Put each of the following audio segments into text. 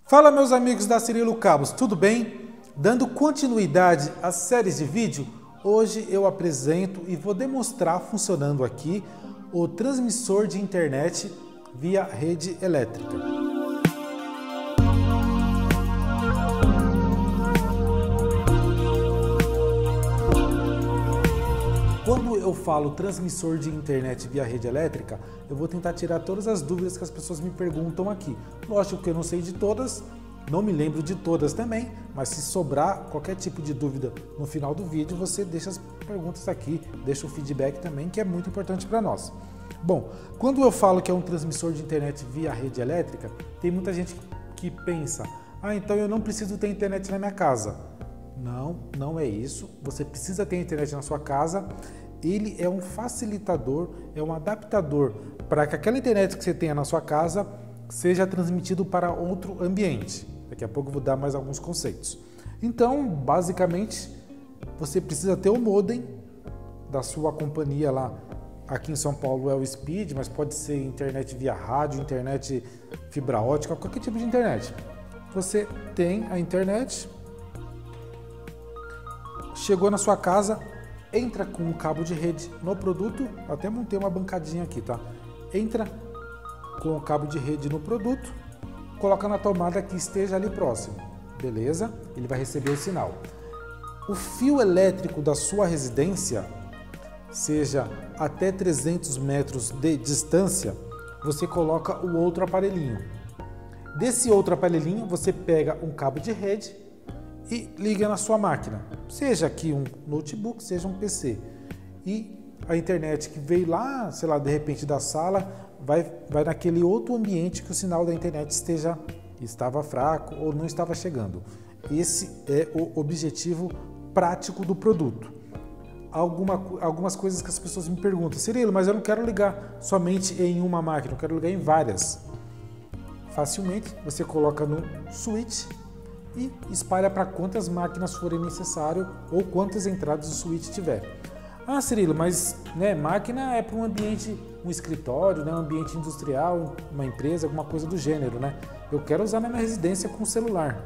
Fala, meus amigos da Cirilo Cabos, tudo bem? Dando continuidade às séries de vídeo, hoje eu apresento e vou demonstrar funcionando aqui o transmissor de internet via rede elétrica. Quando eu falo transmissor de internet via rede elétrica, eu vou tentar tirar todas as dúvidas que as pessoas me perguntam aqui. Lógico que eu não sei de todas, não me lembro de todas também, mas se sobrar qualquer tipo de dúvida no final do vídeo, você deixa as perguntas aqui, deixa o feedback também, que é muito importante para nós. Bom, quando eu falo que é um transmissor de internet via rede elétrica, tem muita gente que pensa, então eu não preciso ter internet na minha casa. Não, não é isso. Você precisa ter internet na sua casa. Ele é um facilitador, é um adaptador para que aquela internet que você tenha na sua casa seja transmitido para outro ambiente. Daqui a pouco eu vou dar mais alguns conceitos. Então, basicamente, você precisa ter o modem da sua companhia lá. Aqui em São Paulo é o Speed, mas pode ser internet via rádio, internet fibra ótica, qualquer tipo de internet. Você tem a internet, chegou na sua casa, entra com um cabo de rede no produto, até montei uma bancadinha aqui, tá? Entra com o cabo de rede no produto, coloca na tomada que esteja ali próximo, beleza? Ele vai receber o sinal. O fio elétrico da sua residência, seja até 300 metros de distância, você coloca o outro aparelhinho. Desse outro aparelhinho, você pega um cabo de rede e liga na sua máquina, seja aqui um notebook, seja um PC. E a internet que veio lá, sei lá, de repente da sala, vai naquele outro ambiente que o sinal da internet estava fraco ou não estava chegando. Esse é o objetivo prático do produto. Algumas coisas que as pessoas me perguntam, Cirilo, mas eu não quero ligar somente em uma máquina, eu quero ligar em várias. Facilmente, você coloca no switch e espalha para quantas máquinas forem necessário ou quantas entradas o switch tiver. Ah, Cirilo, mas máquina é para um ambiente, um escritório, um ambiente industrial, uma empresa, alguma coisa do gênero, né? Eu quero usar na minha residência com celular.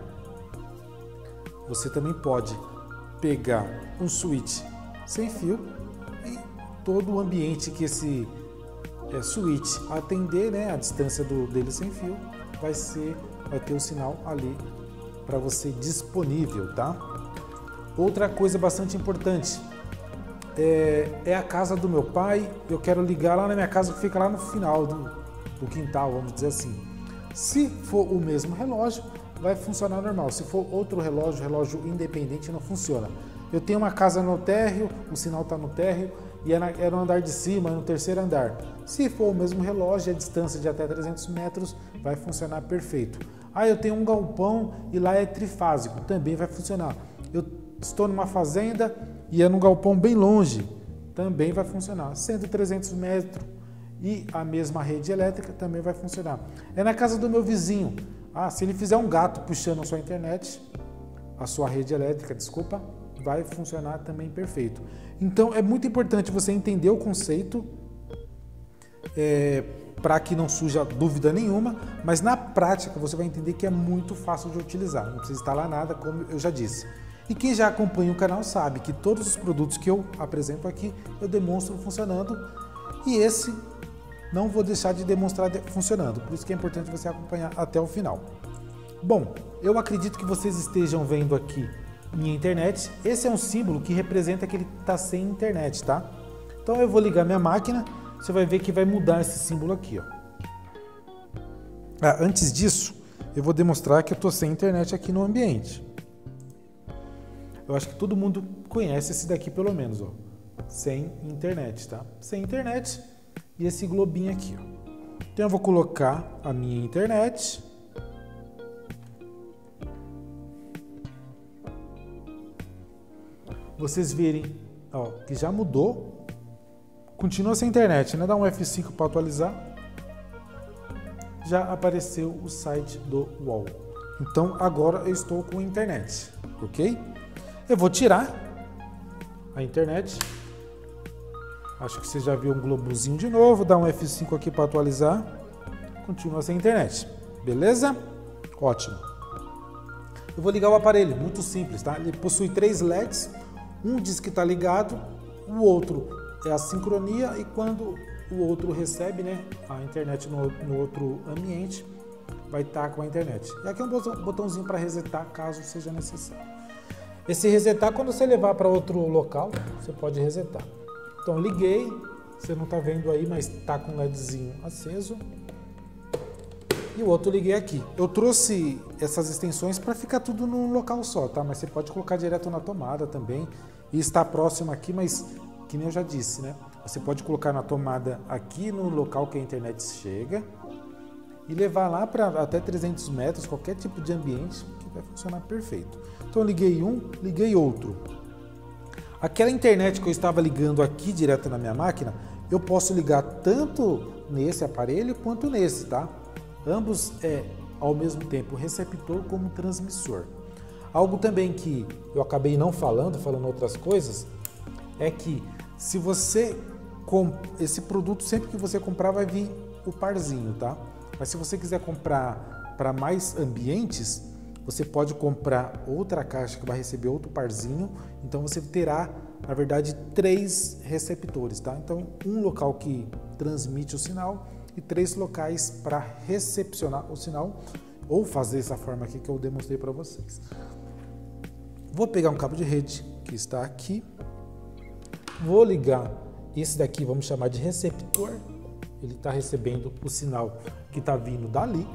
Você também pode pegar um switch sem fio e todo o ambiente que esse switch atender, a distância dele sem fio, vai ter o sinal ali para você disponível, tá? Outra coisa bastante importante é a casa do meu pai. Eu quero ligar lá na minha casa que fica lá no final do quintal, vamos dizer assim. Se for o mesmo relógio, vai funcionar normal. Se for outro relógio independente, não funciona. Eu tenho uma casa no térreo, o sinal está no térreo e é no andar de cima, no terceiro andar. Se for o mesmo relógio, a distância de até 300 metros, vai funcionar perfeito. Eu tenho um galpão e lá é trifásico, também vai funcionar. Eu estou numa fazenda e é num galpão bem longe, também vai funcionar. Sendo 300 metros e a mesma rede elétrica, também vai funcionar. É na casa do meu vizinho. Se ele fizer um gato puxando a sua internet, a sua rede elétrica, desculpa, vai funcionar também perfeito. Então é muito importante você entender o conceito, para que não surja dúvida nenhuma, mas na prática você vai entender que é muito fácil de utilizar, não precisa instalar nada, como eu já disse. E quem já acompanha o canal sabe que todos os produtos que eu apresento aqui, eu demonstro funcionando, e esse não vou deixar de demonstrar funcionando, por isso que é importante você acompanhar até o final. Bom, eu acredito que vocês estejam vendo aqui minha internet. Esse é um símbolo que representa que ele está sem internet, tá? Então eu vou ligar minha máquina, você vai ver que vai mudar esse símbolo aqui, ó. Antes disso, eu vou demonstrar que eu estou sem internet aqui no ambiente. Eu acho que todo mundo conhece esse daqui pelo menos, ó. Sem internet, tá? Sem internet e esse globinho aqui, ó. Então eu vou colocar a minha internet. Vocês verem, ó, que já mudou. Continua sem internet, né? Dá um F5 para atualizar. Já apareceu o site do UOL. Então agora eu estou com internet, ok? Eu vou tirar a internet. Acho que você já viu um globozinho de novo. Dá um F5 aqui para atualizar. Continua sem internet, beleza? Ótimo. Eu vou ligar o aparelho, muito simples, tá? Ele possui 3 LEDs, um diz que está ligado, o outro é a sincronia e quando o outro recebe, né, a internet no outro ambiente, vai estar com a internet. E aqui é um botãozinho para resetar, caso seja necessário. Esse resetar, quando você levar para outro local, você pode resetar. Então liguei, você não está vendo aí, mas está com o LEDzinho aceso. E o outro liguei aqui. Eu trouxe essas extensões para ficar tudo num local só, tá? Mas você pode colocar direto na tomada também. E está próximo aqui, mas que nem eu já disse, né? Você pode colocar na tomada aqui no local que a internet chega e levar lá para até 300 metros, qualquer tipo de ambiente, que vai funcionar perfeito. Então eu liguei um, liguei outro. Aquela internet que eu estava ligando aqui direto na minha máquina, eu posso ligar tanto nesse aparelho quanto nesse, tá? Ambos ao mesmo tempo receptor como transmissor. Algo também que eu acabei não falando outras coisas, é que se você esse produto, sempre que você comprar, vai vir o parzinho, tá? Mas se você quiser comprar para mais ambientes, você pode comprar outra caixa que vai receber outro parzinho. Então você terá, na verdade, 3 receptores, tá? Então um local que transmite o sinal e 3 locais para recepcionar o sinal, ou fazer essa forma aqui que eu demonstrei para vocês. Vou pegar um cabo de rede que está aqui, vou ligar esse daqui, vamos chamar de receptor, ele está recebendo o sinal que está vindo dali,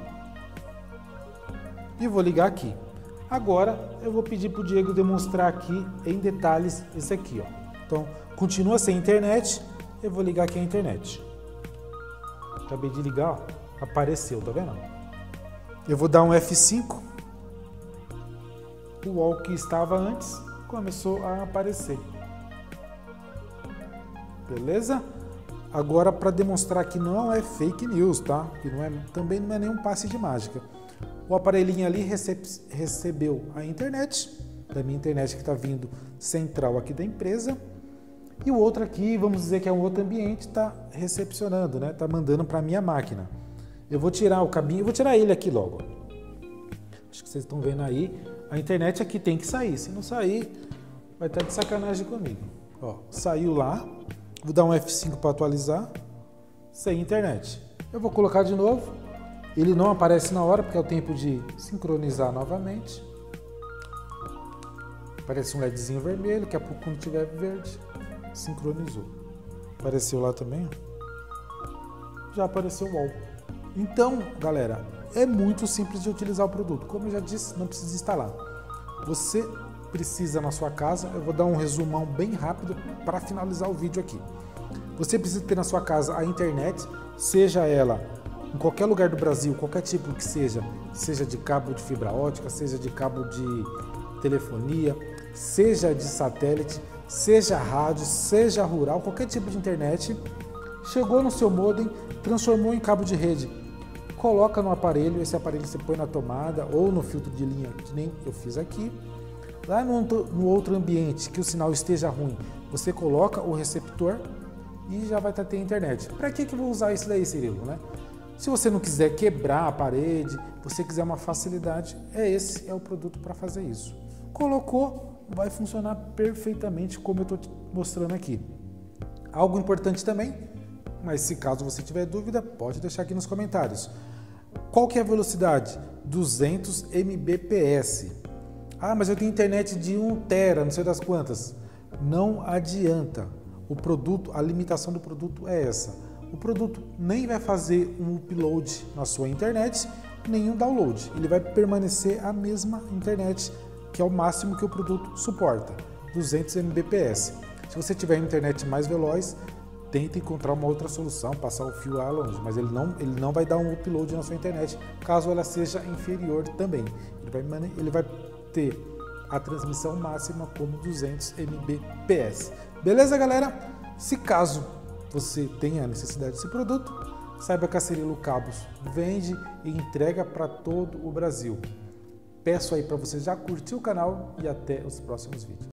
e vou ligar aqui. Agora eu vou pedir para o Diego demonstrar aqui em detalhes esse aqui, ó. Então continua sem internet, eu vou ligar aqui a internet. Acabei de ligar, ó, apareceu, tá vendo? Eu vou dar um F5. O UOL que estava antes começou a aparecer. Beleza? Agora, para demonstrar que não é fake news, tá? Que também não é nenhum passe de mágica. O aparelhinho ali recebeu a internet, da minha internet que está vindo central aqui da empresa. E o outro aqui, vamos dizer que é um outro ambiente, está recepcionando, né? Está mandando para a minha máquina. Eu vou tirar o cabinho, eu vou tirar ele aqui logo. Acho que vocês estão vendo aí. A internet aqui tem que sair. Se não sair, vai estar de sacanagem comigo. Ó, saiu lá. Vou dar um F5 para atualizar. Sem internet. Eu vou colocar de novo. Ele não aparece na hora, porque é o tempo de sincronizar novamente. Aparece um LEDzinho vermelho, daqui a pouco quando tiver verde, sincronizou. Apareceu lá também, ó. Já apareceu o UOL. Então, galera, é muito simples de utilizar o produto. Como eu já disse, não precisa instalar. Você precisa na sua casa, eu vou dar um resumão bem rápido para finalizar o vídeo aqui. Você precisa ter na sua casa a internet, seja ela em qualquer lugar do Brasil, qualquer tipo que seja de cabo de fibra ótica, seja de cabo de telefonia, seja de satélite, seja rádio, seja rural, qualquer tipo de internet, chegou no seu modem, transformou em cabo de rede, coloca no aparelho, esse aparelho você põe na tomada ou no filtro de linha, que nem eu fiz aqui. Lá no outro ambiente que o sinal esteja ruim, você coloca o receptor e já vai ter internet. Para que eu vou usar isso daí, Cirilo, né? Se você não quiser quebrar a parede, você quiser uma facilidade, esse é o produto para fazer isso. Colocou, vai funcionar perfeitamente como eu estou mostrando aqui. Algo importante também, mas se caso você tiver dúvida, pode deixar aqui nos comentários. Qual que é a velocidade? 200 Mbps. Ah, mas eu tenho internet de 1 tera, não sei das quantas. Não adianta. O produto, a limitação do produto é essa. O produto nem vai fazer um upload na sua internet, nem um download. Ele vai permanecer a mesma internet, que é o máximo que o produto suporta, 200 Mbps. Se você tiver internet mais veloz, tenta encontrar uma outra solução, passar o fio lá longe, mas ele não vai dar um upload na sua internet, caso ela seja inferior também. Ele vai ter a transmissão máxima como 200 Mbps. Beleza, galera? Se caso você tenha a necessidade desse produto, saiba que a Cirilo Cabos vende e entrega para todo o Brasil. Peço aí para você já curtir o canal e até os próximos vídeos.